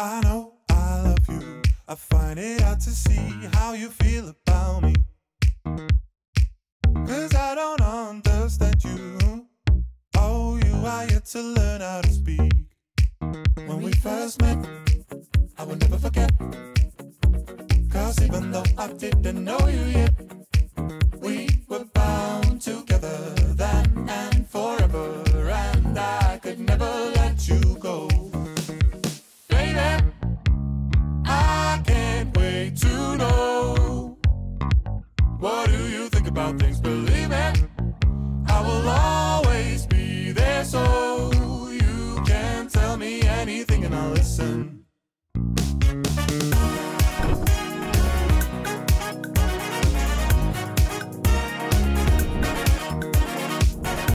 I know I love you. I find it hard to see how you feel about me. 'Cause I don't understand you. Oh, you are yet to learn how to speak. When we first met, I will never forget. 'Cause even though I didn't know you yet, we were bound together then and forever. And I could never let